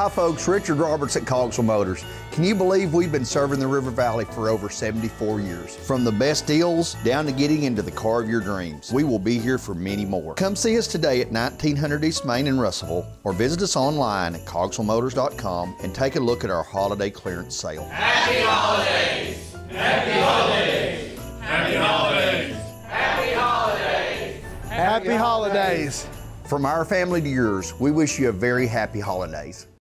Hi folks, Richard Roberts at Cogswell Motors. Can you believe we've been serving the River Valley for over 74 years? From the best deals down to getting into the car of your dreams. We will be here for many more. Come see us today at 1900 East Main in Russellville or visit us online at cogswellmotors.com and take a look at our holiday clearance sale. Happy holidays! Happy holidays! Happy holidays! Happy holidays! Happy holidays! From our family to yours, we wish you a very happy holidays.